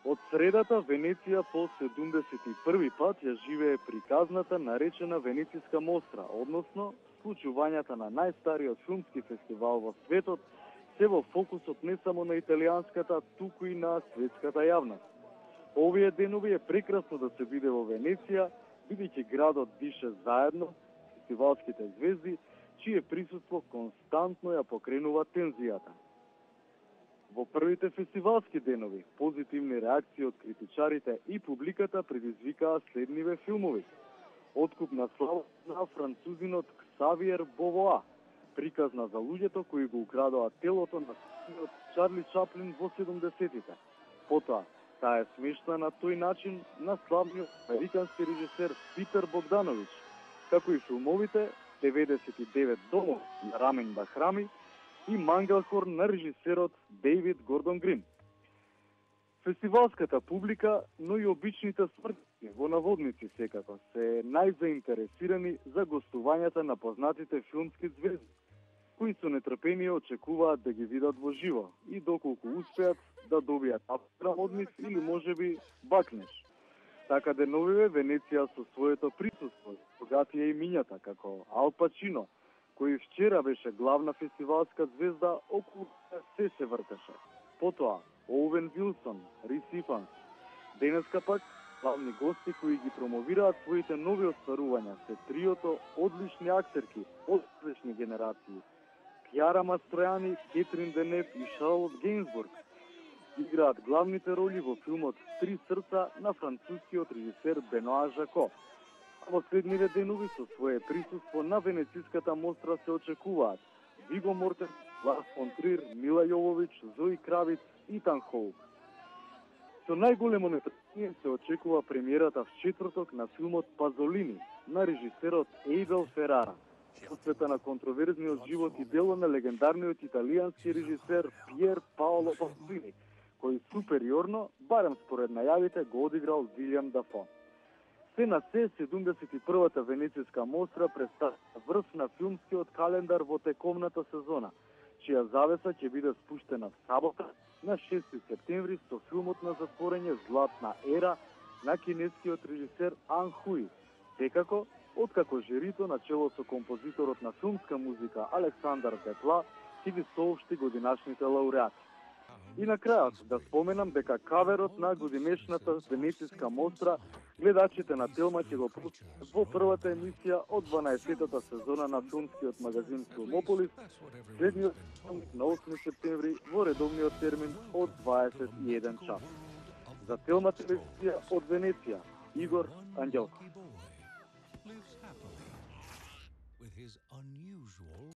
Од средата Венеција по 71 пат ја живее приказната наречена Венецијска мостра, односно случувањата на најстариот филмски фестивал во светот се во фокусот не само на италијанската, туку и на светската јавност. Овие денови е прекрасно да се биде во Венеција, бидејќи градот дише заедно фестивалските звезди, чие присуство константно ја покренува тензијата. Во првите фестивалски денови, позитивни реакции од критичарите и публиката предизвикаа следниве филмови. Откуп на слава на французинот Ксавиер Бовоа, приказна за луѓето кои го украдоа телото на синот Чарли Чаплин во 70-тите. Потоа, таа е смешна на тој начин на славниот американски режисер Питер Богданович, како и филмовите 99 домов на Рамин Бахрами и Мангалхорн на режисерот Дейвид Гордон Грин. Фестивалската публика, но и обичните смртници, во наводници секако, се најзаинтересирани за гостувањата на познатите филмски звезди, кои со нетрпение очекуваат да ги видат во живо и доколку успеат да добијат наводниц или можеби бакнеш. Така деновиве Венеција со своето присуство, богатија имињата како Ал Пачино, кој вчера беше главна фестивалска звезда, околу се вртеше. Потоа, Оуен Вилсон, Рис Ифанс. Денеска пак, главни гости кои ги промовираат своите нови остварувања се триото одлични актерки од различни генерации. Кјара Мастројани, Кетрин Денев и Шарлот Гейнсбург играат главните роли во филмот Три срца на францускиот режисер Беноа Жако. Во следниве денови со свое присуство на Венецијската мостра се очекуваат Виго Мортен, Ларс фон Трир, Мила Јововиќ, Зои Кравиц и Итан Хоук. Со најголемо нетрпение се очекува премиерата в четврток на филмот Пазолини на режисерот Ејбел Ферара, посвета на контроверзниот живот и дело на легендарниот италијански режисер Пиер Паоло Пазолини, кој супериорно, барем според најавите, го одиграл Вилијам Дафо. Се на се, 71-та Венецијска мостра представува врв на филмскиот календар во тековната сезона, чија завеса ќе биде спуштена в сабота на 6 септември со филмот на затворење Златна ера на кинескиот режисер Ан Хуи. Секако, откако жирито на чело со композиторот на филмска музика Александар Петла ќе ги соопшти годинашните лауреати. И на крајот да споменам дека каверот на годинешната Венецијска мостра гледачите на Телма ќе го пуштат во првата емисија од 12-тата сезона на филмскиот магазин Филмополис, следниот на 8 септември во редовниот термин од 21 час. За Телма телевизија од Венеција, Игор Ангелков.